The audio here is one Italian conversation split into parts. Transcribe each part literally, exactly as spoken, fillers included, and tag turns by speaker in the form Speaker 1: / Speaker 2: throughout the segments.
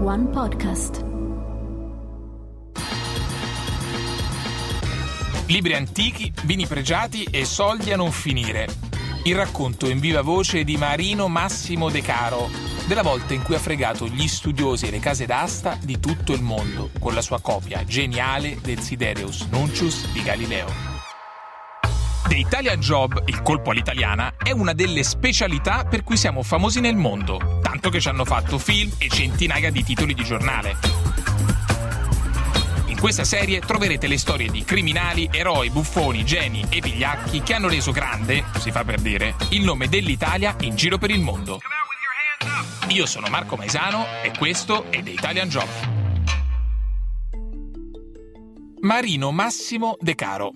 Speaker 1: One Podcast.
Speaker 2: Libri antichi, vini pregiati e soldi a non finire. Il racconto in viva voce di Marino Massimo De Caro, della volta in cui ha fregato gli studiosi e le case d'asta di tutto il mondo con la sua copia geniale del Sidereus Nuncius di Galileo. The Italian Job, il colpo all'italiana, è una delle specialità per cui siamo famosi nel mondo, tanto che ci hanno fatto film e centinaia di titoli di giornale. In questa serie troverete le storie di criminali, eroi, buffoni, geni e vigliacchi che hanno reso grande, si fa per dire, il nome dell'Italia in giro per il mondo. Io sono Marco Maesano e questo è The Italian Job. Marino Massimo De Caro.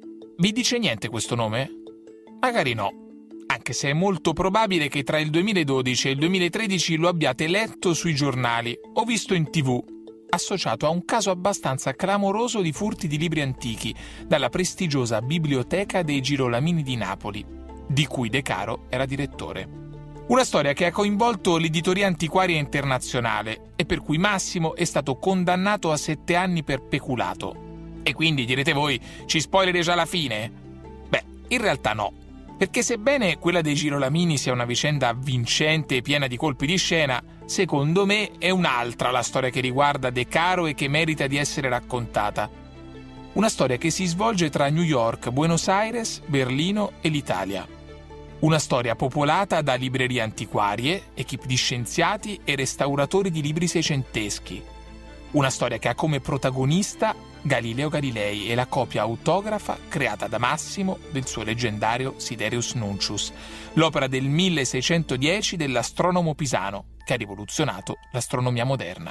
Speaker 2: Vi dice niente questo nome? Magari no, anche se è molto probabile che tra il duemiladodici e il duemilatredici lo abbiate letto sui giornali o visto in tivù, associato a un caso abbastanza clamoroso di furti di libri antichi dalla prestigiosa Biblioteca dei Girolamini di Napoli, di cui De Caro era direttore. Una storia che ha coinvolto l'editoria antiquaria internazionale e per cui Massimo è stato condannato a sette anni per peculato. E quindi direte voi, ci spoileri già la fine? Beh, in realtà no, perché sebbene quella dei Girolamini sia una vicenda vincente e piena di colpi di scena, secondo me è un'altra la storia che riguarda De Caro e che merita di essere raccontata. Una storia che si svolge tra New York, Buenos Aires, Berlino e l'Italia. Una storia popolata da librerie antiquarie, equip di scienziati e restauratori di libri seicenteschi. Una storia che ha come protagonista Galileo Galilei e la copia autografa creata da Massimo del suo leggendario Sidereus Nuncius, l'opera del milleseicentodieci dell'astronomo pisano che ha rivoluzionato l'astronomia moderna.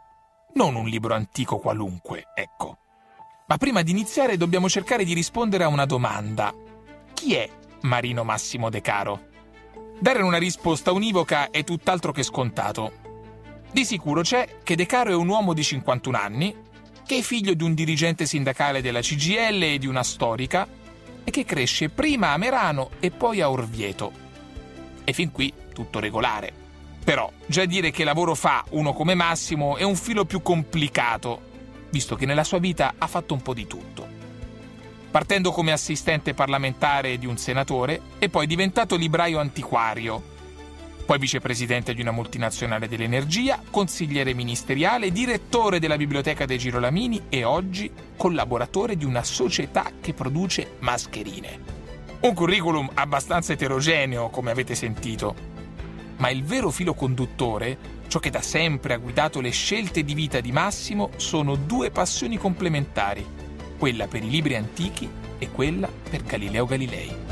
Speaker 2: Non un libro antico qualunque, ecco. Ma prima di iniziare dobbiamo cercare di rispondere a una domanda. Chi è Marino Massimo De Caro? Dare una risposta univoca è tutt'altro che scontato. Di sicuro c'è che De Caro è un uomo di cinquantuno anni, che è figlio di un dirigente sindacale della C G I L e di una storica, e che cresce prima a Merano e poi a Orvieto. E fin qui tutto regolare. Però già dire che lavoro fa uno come Massimo è un filo più complicato, visto che nella sua vita ha fatto un po' di tutto. Partendo come assistente parlamentare di un senatore e poi diventato libraio antiquario, poi vicepresidente di una multinazionale dell'energia, consigliere ministeriale, direttore della Biblioteca dei Girolamini e oggi collaboratore di una società che produce mascherine. Un curriculum abbastanza eterogeneo, come avete sentito. Ma il vero filo conduttore, ciò che da sempre ha guidato le scelte di vita di Massimo, sono due passioni complementari, quella per i libri antichi e quella per Galileo Galilei.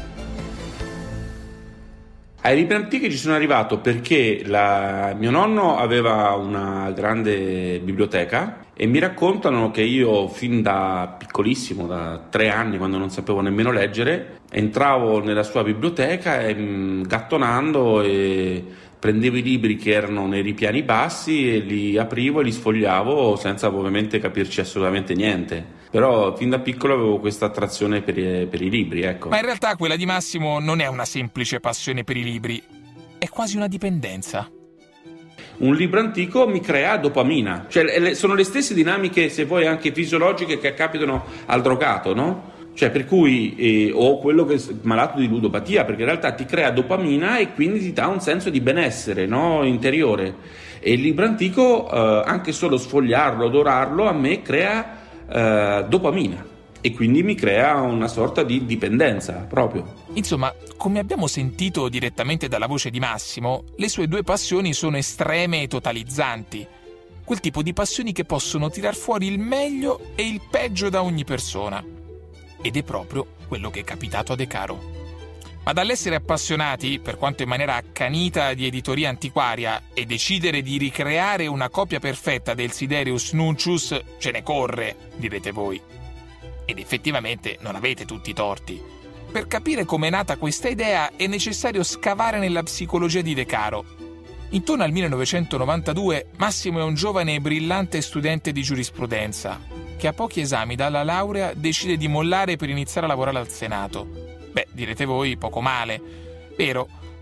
Speaker 3: Ai libri antichi ci sono arrivato perché la... mio nonno aveva una grande biblioteca e mi raccontano che io fin da piccolissimo, da tre anni, quando non sapevo nemmeno leggere, entravo nella sua biblioteca e gattonando e prendevo i libri che erano nei ripiani bassi e li aprivo e li sfogliavo senza ovviamente capirci assolutamente niente. Però fin da piccolo avevo questa attrazione per i, per i libri, ecco.
Speaker 2: Ma in realtà quella di Massimo non è una semplice passione per i libri, è quasi una dipendenza.
Speaker 3: Un libro antico mi crea dopamina, cioè sono le stesse dinamiche, se vuoi, anche fisiologiche che capitano al drogato, no? Cioè per cui, eh, o quello che è malato di ludopatia, perché in realtà ti crea dopamina e quindi ti dà un senso di benessere, no? Interiore. E il libro antico, eh, anche solo sfogliarlo, odorarlo, a me crea eh, dopamina e quindi mi crea una sorta di dipendenza proprio.
Speaker 2: Insomma, come abbiamo sentito direttamente dalla voce di Massimo, le sue due passioni sono estreme e totalizzanti. Quel tipo di passioni che possono tirar fuori il meglio e il peggio da ogni persona. Ed è proprio quello che è capitato a De Caro. Ma dall'essere appassionati, per quanto in maniera accanita, di editoria antiquaria e decidere di ricreare una copia perfetta del Sidereus Nuncius, ce ne corre, direte voi. Ed effettivamente non avete tutti i torti. Per capire com'è nata questa idea è necessario scavare nella psicologia di De Caro. Intorno al millenovecentonovantadue Massimo è un giovane e brillante studente di giurisprudenza che a pochi esami dalla laurea decide di mollare per iniziare a lavorare al Senato. Beh, direte voi, poco male. Vero,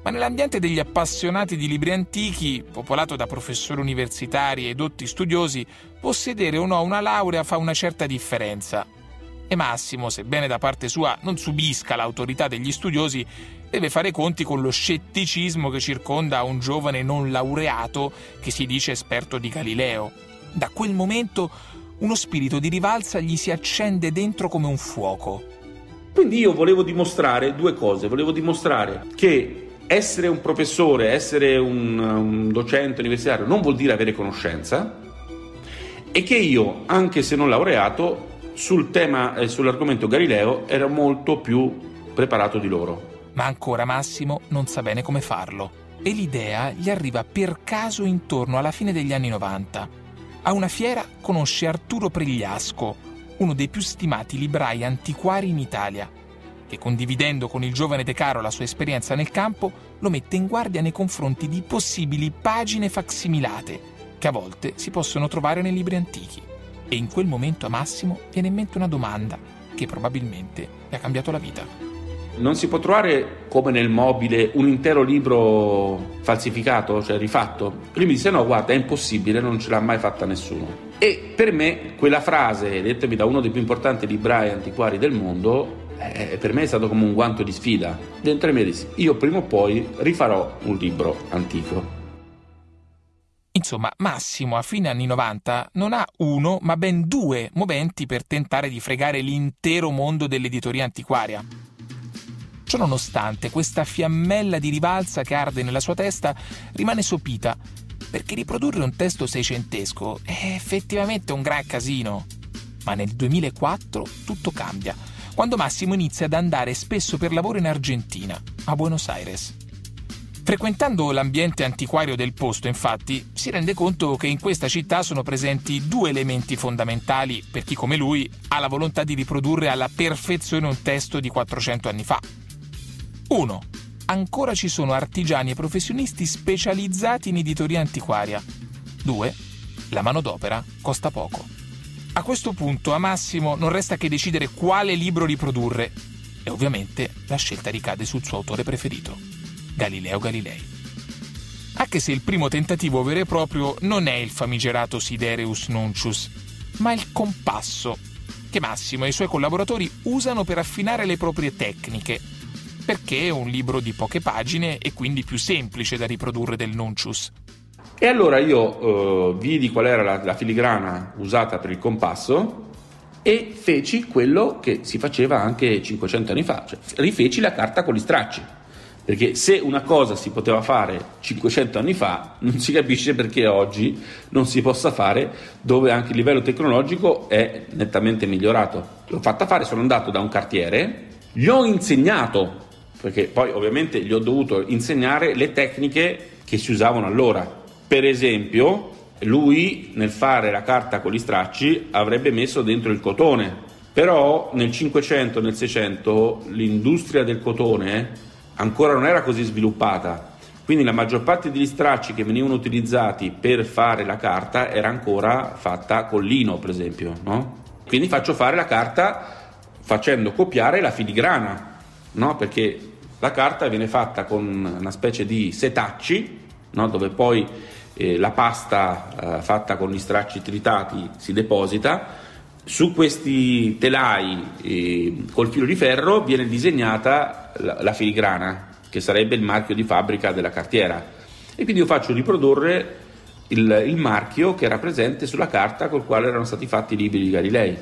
Speaker 2: Ma nell'ambiente degli appassionati di libri antichi, popolato da professori universitari e dotti studiosi, possedere o no una laurea fa una certa differenza. E Massimo, sebbene da parte sua non subisca l'autorità degli studiosi, deve fare conti con lo scetticismo che circonda un giovane non laureato che si dice esperto di Galileo. Da quel momento uno spirito di rivalsa gli si accende dentro come un fuoco.
Speaker 3: Quindi io volevo dimostrare due cose. Volevo dimostrare che essere un professore, essere un, un docente universitario non vuol dire avere conoscenza, e che io, anche se non laureato, sul tema e eh, sull'argomento Galileo ero molto più preparato di loro.
Speaker 2: Ma ancora Massimo non sa bene come farlo e l'idea gli arriva per caso intorno alla fine degli anni novanta. A una fiera conosce Arturo Pregliasco, uno dei più stimati librai antiquari in Italia, che condividendo con il giovane De Caro la sua esperienza nel campo, lo mette in guardia nei confronti di possibili pagine facsimilate che a volte si possono trovare nei libri antichi. E in quel momento a Massimo viene in mente una domanda che probabilmente gli ha cambiato la vita.
Speaker 3: Non si può trovare, come nel mobile, un intero libro falsificato, cioè rifatto? Lui mi disse no, guarda, è impossibile, non ce l'ha mai fatta nessuno. E per me quella frase, dettami da uno dei più importanti librai antiquari del mondo, Eh, per me è stato come un guanto di sfida. Dentro me dissi, io prima o poi rifarò un libro antico.
Speaker 2: Insomma, Massimo a fine anni novanta non ha uno, ma ben due momenti per tentare di fregare l'intero mondo dell'editoria antiquaria. Ciononostante, questa fiammella di rivalsa che arde nella sua testa rimane sopita, perché riprodurre un testo seicentesco è effettivamente un gran casino. Ma nel duemilaquattro tutto cambia, quando Massimo inizia ad andare spesso per lavoro in Argentina, a Buenos Aires. Frequentando l'ambiente antiquario del posto, infatti, si rende conto che in questa città sono presenti due elementi fondamentali per chi come lui ha la volontà di riprodurre alla perfezione un testo di quattrocento anni fa. Uno. Ancora ci sono artigiani e professionisti specializzati in editoria antiquaria. Due. La manodopera costa poco. A questo punto a Massimo non resta che decidere quale libro riprodurre e ovviamente la scelta ricade sul suo autore preferito, Galileo Galilei. Anche se il primo tentativo vero e proprio non è il famigerato Sidereus Nuncius, ma il compasso, che Massimo e i suoi collaboratori usano per affinare le proprie tecniche, perché è un libro di poche pagine e quindi più semplice da riprodurre del Nuncius.
Speaker 3: E allora io eh, vidi qual era la, la filigrana usata per il compasso e feci quello che si faceva anche cinquecento anni fa, cioè rifeci la carta con gli stracci, perché se una cosa si poteva fare cinquecento anni fa, non si capisce perché oggi non si possa fare, dove anche il livello tecnologico è nettamente migliorato. L'ho fatta fare, sono andato da un cartiere, gli ho insegnato, perché poi ovviamente gli ho dovuto insegnare le tecniche che si usavano allora. Per esempio, lui nel fare la carta con gli stracci avrebbe messo dentro il cotone, però nel cinquecento, nel seicento l'industria del cotone ancora non era così sviluppata, quindi la maggior parte degli stracci che venivano utilizzati per fare la carta era ancora fatta con lino, per esempio, no? Quindi faccio fare la carta facendo copiare la filigrana, no? Perché la carta viene fatta con una specie di setacci, no? Dove poi eh, la pasta eh, fatta con gli stracci tritati si deposita. Su questi telai eh, col filo di ferro viene disegnata la, la filigrana, che sarebbe il marchio di fabbrica della cartiera, e quindi io faccio riprodurre il, il marchio che era presente sulla carta col quale erano stati fatti i libri di Galilei.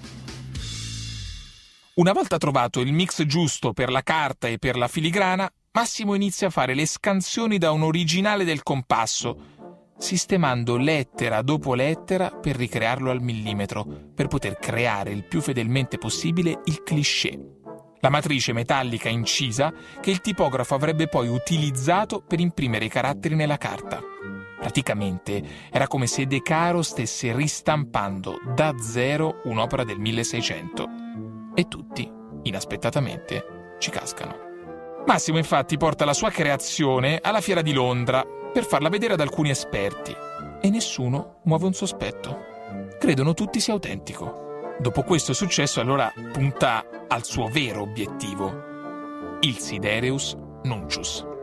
Speaker 2: Una volta trovato il mix giusto per la carta e per la filigrana, Massimo inizia a fare le scansioni da un originale del compasso, sistemando lettera dopo lettera per ricrearlo al millimetro, per poter creare il più fedelmente possibile il cliché, la matrice metallica incisa che il tipografo avrebbe poi utilizzato per imprimere i caratteri nella carta. Praticamente era come se De Caro stesse ristampando da zero un'opera del milleseicento. E tutti, inaspettatamente, ci cascano. Massimo infatti porta la sua creazione alla Fiera di Londra per farla vedere ad alcuni esperti e nessuno muove un sospetto. Credono tutti sia autentico. Dopo questo successo allora punta al suo vero obiettivo, il Sidereus Nuncius.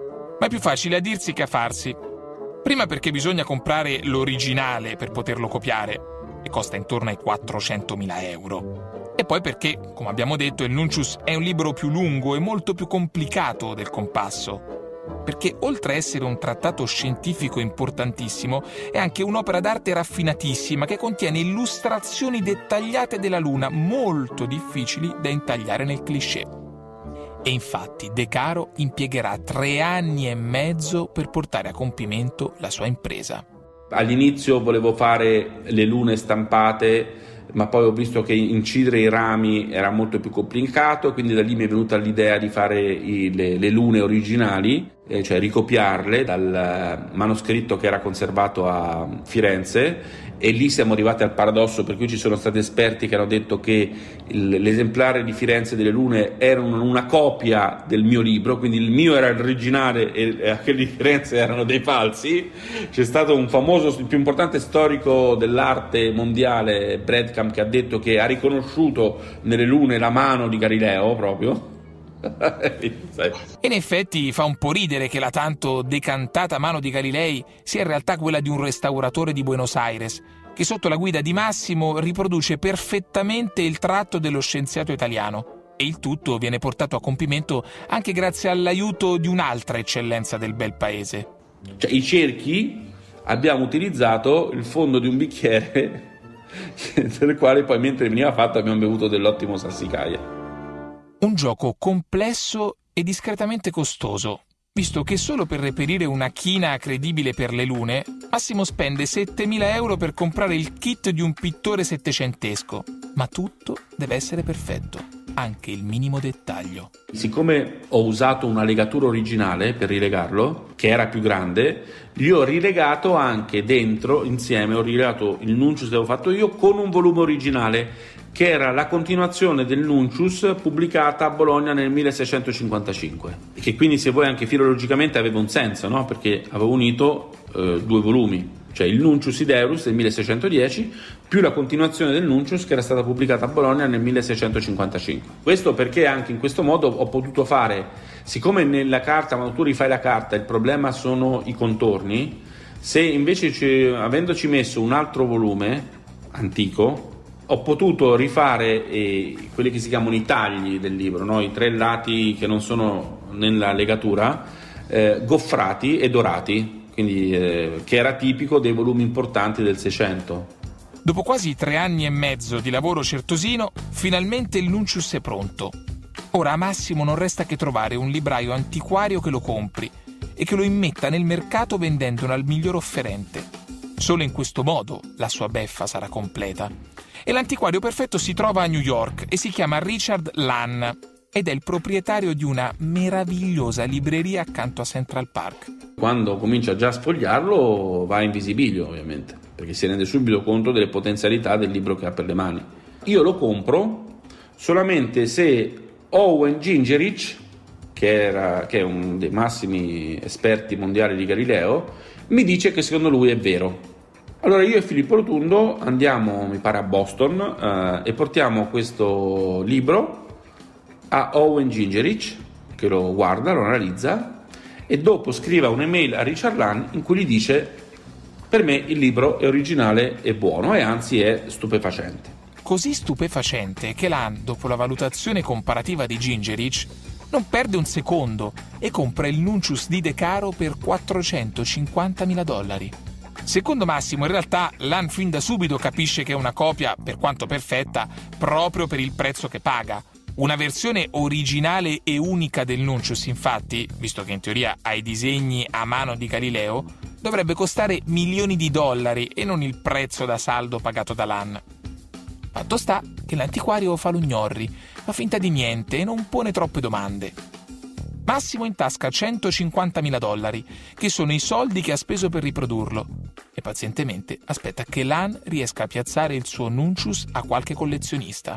Speaker 2: Ma è più facile a dirsi che a farsi. Prima perché bisogna comprare l'originale per poterlo copiare, e costa intorno ai quattrocentomila euro. E poi perché, come abbiamo detto, il Nuncius è un libro più lungo e molto più complicato del Compasso. Perché oltre a essere un trattato scientifico importantissimo, è anche un'opera d'arte raffinatissima che contiene illustrazioni dettagliate della Luna molto difficili da intagliare nel cliché. E infatti De Caro impiegherà tre anni e mezzo per portare a compimento la sua impresa.
Speaker 3: All'inizio volevo fare le lune stampate, ma poi ho visto che incidere i rami era molto più complicato, quindi da lì mi è venuta l'idea di fare i, le, le lune originali, eh, cioè ricopiarle dal manoscritto che era conservato a Firenze, e lì siamo arrivati al paradosso per cui ci sono stati esperti che hanno detto che il, l'esemplare di Firenze delle lune era una copia del mio libro, quindi il mio era l'originale e quelli di Firenze erano dei falsi. C'è stato un famoso, il più importante storico dell'arte mondiale, Bredkamp, che ha detto che ha riconosciuto nelle lune la mano di Galileo proprio.
Speaker 2: In effetti fa un po' ridere che la tanto decantata mano di Galilei sia in realtà quella di un restauratore di Buenos Aires, che sotto la guida di Massimo riproduce perfettamente il tratto dello scienziato italiano, e il tutto viene portato a compimento anche grazie all'aiuto di un'altra eccellenza del bel paese.
Speaker 3: Cioè, i cerchi abbiamo utilizzato il fondo di un bicchiere del quale poi mentre veniva fatto abbiamo bevuto dell'ottimo Sassicaia.
Speaker 2: Un gioco complesso e discretamente costoso, visto che solo per reperire una china credibile per le lune, Massimo spende settemila euro per comprare il kit di un pittore settecentesco. Ma tutto deve essere perfetto, anche il minimo dettaglio.
Speaker 3: Siccome ho usato una legatura originale per rilegarlo, che era più grande, gli ho rilegato anche dentro, insieme, ho rilegato il Nuncius che avevo fatto io con un volume originale, che era la continuazione del Nuncius pubblicata a Bologna nel milleseicentocinquantacinque, che quindi, se vuoi, anche filologicamente aveva un senso, no? Perché avevo unito eh, due volumi, cioè il Nuncius Ideurus del milleseicentodieci più la continuazione del Nuncius che era stata pubblicata a Bologna nel milleseicentocinquantacinque. Questo perché anche in questo modo ho potuto fare, siccome nella carta, quando tu rifai la carta, il problema sono i contorni, se invece ci, avendoci messo un altro volume antico, ho potuto rifare eh, quelli che si chiamano i tagli del libro, no? I tre lati che non sono nella legatura, eh, goffrati e dorati, quindi eh, che era tipico dei volumi importanti del Seicento.
Speaker 2: Dopo quasi tre anni e mezzo di lavoro certosino, finalmente il Nuncius è pronto. Ora a Massimo non resta che trovare un libraio antiquario che lo compri e che lo immetta nel mercato vendendolo al miglior offerente. Solo in questo modo la sua beffa sarà completa. E l'antiquario perfetto si trova a New York e si chiama Richard Lann ed è il proprietario di una meravigliosa libreria accanto a Central Park.
Speaker 3: Quando comincia già a sfogliarlo va in visibilio, ovviamente, perché si rende subito conto delle potenzialità del libro che ha per le mani. Io lo compro solamente se Owen Gingerich, che, era, che è uno dei massimi esperti mondiali di Galileo, mi dice che secondo lui è vero. Allora io e Filippo Rotundo andiamo, mi pare, a Boston eh, e portiamo questo libro a Owen Gingerich, che lo guarda, lo analizza e dopo scrive un'email a Richard Lann in cui gli dice: per me il libro è originale e buono, e anzi è stupefacente.
Speaker 2: Così stupefacente che Lann, dopo la valutazione comparativa di Gingerich, non perde un secondo e compra il Nuncius di De Caro per quattrocentocinquantamila dollari. Secondo Massimo, in realtà, Lann fin da subito capisce che è una copia, per quanto perfetta, proprio per il prezzo che paga. Una versione originale e unica del Nuncius, infatti, visto che in teoria ha i disegni a mano di Galileo, dovrebbe costare milioni di dollari e non il prezzo da saldo pagato da Lann. Fatto sta che l'antiquario fa lo gnorri, fa finta di niente e non pone troppe domande. Massimo intasca centocinquantamila dollari, che sono i soldi che ha speso per riprodurlo, e pazientemente aspetta che Lann riesca a piazzare il suo Nuncius a qualche collezionista.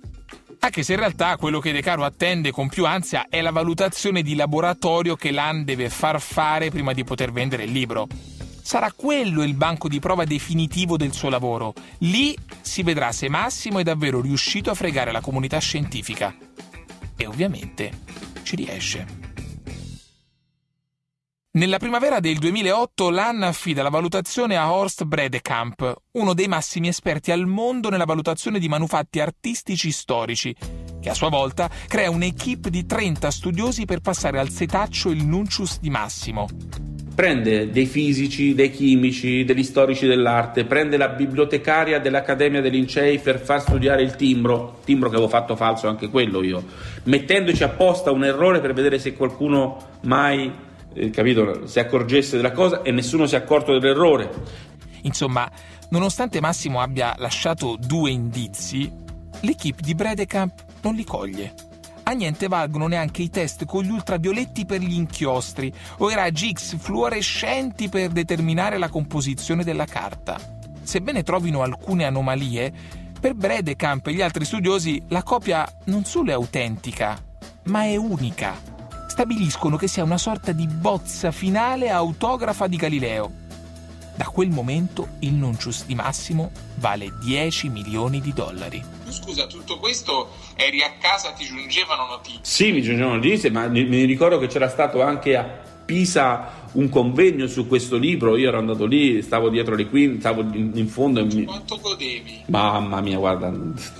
Speaker 2: Anche se in realtà quello che De Caro attende con più ansia è la valutazione di laboratorio che Lann deve far fare prima di poter vendere il libro. Sarà quello il banco di prova definitivo del suo lavoro. Lì si vedrà se Massimo è davvero riuscito a fregare la comunità scientifica. E ovviamente ci riesce. Nella primavera del duemilaotto l'A N affida la valutazione a Horst Bredekamp, uno dei massimi esperti al mondo nella valutazione di manufatti artistici storici, che a sua volta crea un'equipe di trenta studiosi per passare al setaccio il Nuncius di Massimo.
Speaker 3: Prende dei fisici, dei chimici, degli storici dell'arte, prende la bibliotecaria dell'Accademia dei Lincei per far studiare il timbro, timbro che avevo fatto falso anche quello io, mettendoci apposta un errore per vedere se qualcuno mai, eh, capito, si accorgesse della cosa, e nessuno si è accorto dell'errore.
Speaker 2: Insomma, nonostante Massimo abbia lasciato due indizi, l'equipe di Bredekamp non li coglie. A niente valgono neanche i test con gli ultravioletti per gli inchiostri o i raggi X fluorescenti per determinare la composizione della carta. Sebbene trovino alcune anomalie, per Bredekamp e gli altri studiosi la copia non solo è autentica, ma è unica. Stabiliscono che sia una sorta di bozza finale autografa di Galileo. Da quel momento il Nuncius di Massimo vale dieci milioni di dollari.
Speaker 1: Scusa, tutto questo eri a casa, ti giungevano notizie?
Speaker 3: Sì, mi giungevano notizie, ma mi ricordo che c'era stato anche a Pisa un convegno su questo libro. Io ero andato lì, stavo dietro le quinte, stavo in, in fondo. E
Speaker 1: quanto mi... godevi?
Speaker 3: Mamma mia, guarda,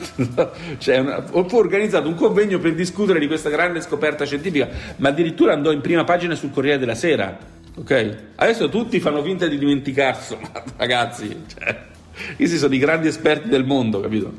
Speaker 3: cioè, una... ho organizzato un convegno per discutere di questa grande scoperta scientifica, ma addirittura andò in prima pagina sul Corriere della Sera. Ok? Adesso tutti fanno finta di dimenticarselo, ragazzi, cioè, questi sono i grandi esperti del mondo, capito?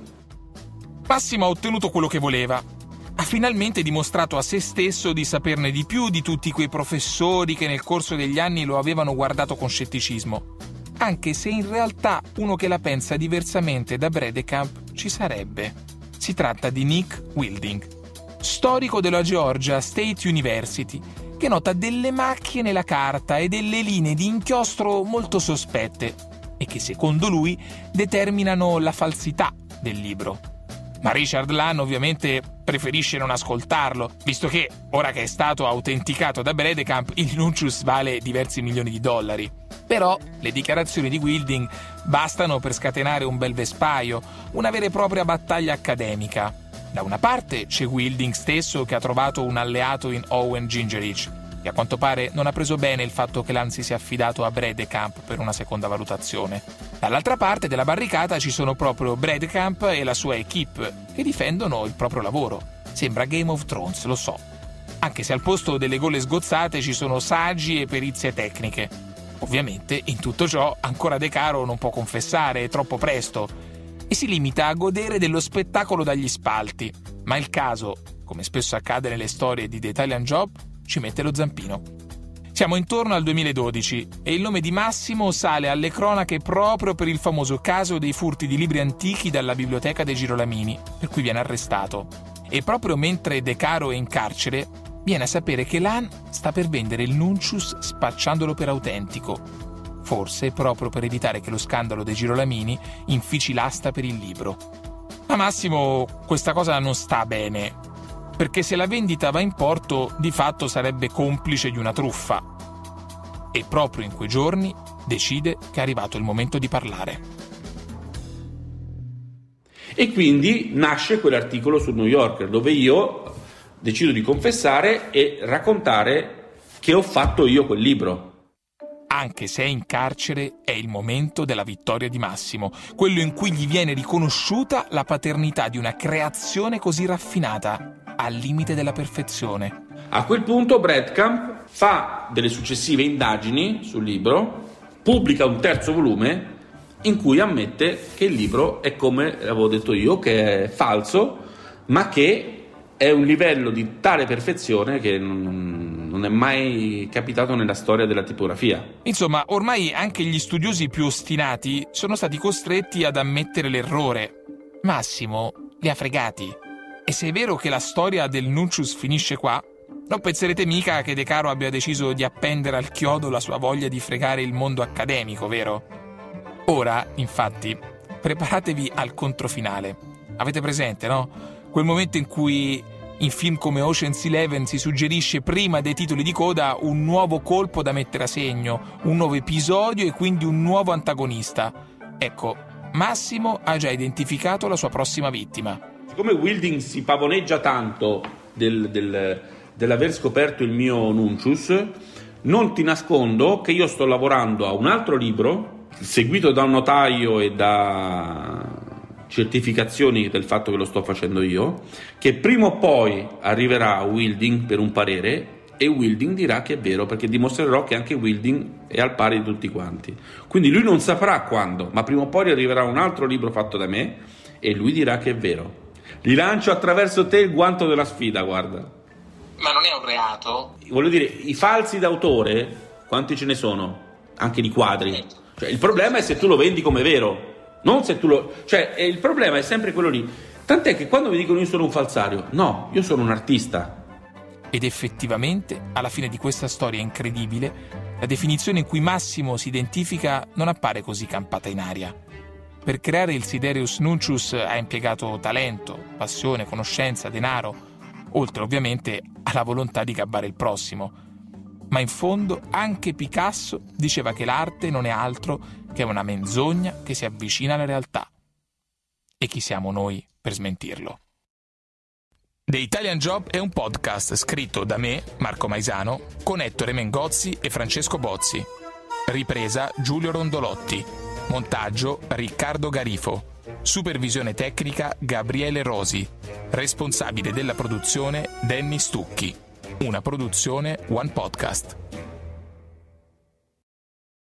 Speaker 2: Massimo ha ottenuto quello che voleva. Ha finalmente dimostrato a se stesso di saperne di più di tutti quei professori che nel corso degli anni lo avevano guardato con scetticismo. Anche se in realtà uno che la pensa diversamente da Bredekamp ci sarebbe. Si tratta di Nick Wilding, storico della Georgia State University, che nota delle macchie nella carta e delle linee di inchiostro molto sospette e che secondo lui determinano la falsità del libro. Ma Richard Lann ovviamente preferisce non ascoltarlo, visto che, ora che è stato autenticato da Bredekamp, il Nuncius vale diversi milioni di dollari. Però le dichiarazioni di Wilding bastano per scatenare un bel vespaio, una vera e propria battaglia accademica. Da una parte c'è Wilding stesso, che ha trovato un alleato in Owen Gingerich, che a quanto pare non ha preso bene il fatto che Lann si sia affidato a Bredekamp per una seconda valutazione. Dall'altra parte della barricata ci sono proprio Bredekamp e la sua equipe, che difendono il proprio lavoro. Sembra Game of Thrones, lo so. Anche se al posto delle gole sgozzate ci sono saggi e perizie tecniche. Ovviamente, in tutto ciò, ancora De Caro non può confessare, è troppo presto, e si limita a godere dello spettacolo dagli spalti. Ma il caso, come spesso accade nelle storie di The Italian Job, ci mette lo zampino. Siamo intorno al duemiladodici e il nome di Massimo sale alle cronache proprio per il famoso caso dei furti di libri antichi dalla biblioteca dei Girolamini, per cui viene arrestato. E proprio mentre De Caro è in carcere, viene a sapere che Lann sta per vendere il Nuncius spacciandolo per autentico. Forse proprio per evitare che lo scandalo dei Girolamini infici l'asta per il libro. Ma Massimo questa cosa non sta bene, perché se la vendita va in porto, di fatto sarebbe complice di una truffa. E proprio in quei giorni decide che è arrivato il momento di parlare.
Speaker 3: E quindi nasce quell'articolo sul New Yorker, dove io decido di confessare e raccontare che ho fatto io quel libro.
Speaker 2: Anche se è in carcere, è il momento della vittoria di Massimo, quello in cui gli viene riconosciuta la paternità di una creazione così raffinata, al limite della perfezione.
Speaker 3: A quel punto Bredekamp fa delle successive indagini sul libro, pubblica un terzo volume in cui ammette che il libro è come avevo detto io, che è falso, ma che è un livello di tale perfezione che non, non è mai capitato nella storia della tipografia.
Speaker 2: Insomma, ormai anche gli studiosi più ostinati sono stati costretti ad ammettere l'errore. Massimo li ha fregati. E se è vero che la storia del Nuncius finisce qua, non penserete mica che De Caro abbia deciso di appendere al chiodo la sua voglia di fregare il mondo accademico, vero? Ora, infatti, preparatevi al controfinale. Avete presente, no? Quel momento in cui in film come Ocean's Eleven si suggerisce prima dei titoli di coda un nuovo colpo da mettere a segno, un nuovo episodio e quindi un nuovo antagonista. Ecco, Massimo ha già identificato la sua prossima vittima.
Speaker 3: Siccome Wilding si pavoneggia tanto del, del, dell'aver scoperto il mio Nuncius, Non ti nascondo che io sto lavorando a un altro libro, seguito da un notaio e da certificazioni del fatto che lo sto facendo io, che prima o poi arriverà a Wilding per un parere, e Wilding dirà che è vero, perché dimostrerò che anche Wilding è al pari di tutti quanti. Quindi lui non saprà quando, ma prima o poi arriverà un altro libro fatto da me e lui dirà che è vero. Gli lancio attraverso te il guanto della sfida, guarda.
Speaker 1: Ma non è un reato?
Speaker 3: Voglio dire, i falsi d'autore, quanti ce ne sono? Anche di quadri. Cioè, il problema è se tu lo vendi come vero, non se tu lo... Cioè, il problema è sempre quello lì. Tant'è che quando mi dicono io sono un falsario, no, io sono un artista.
Speaker 2: Ed effettivamente, alla fine di questa storia incredibile, la definizione in cui Massimo si identifica non appare così campata in aria. Per creare il Sidereus Nuncius ha impiegato talento, passione, conoscenza, denaro, oltre ovviamente alla volontà di gabbare il prossimo. Ma in fondo anche Picasso diceva che l'arte non è altro che una menzogna che si avvicina alla realtà. E chi siamo noi per smentirlo? The Italian Job è un podcast scritto da me, Marco Maisano, con Ettore Mengozzi e Francesco Bozzi. Ripresa Giulio Rondolotti. Montaggio Riccardo Garifo. Supervisione tecnica Gabriele Rosi. Responsabile della produzione Danny Stucchi. Una produzione One Podcast.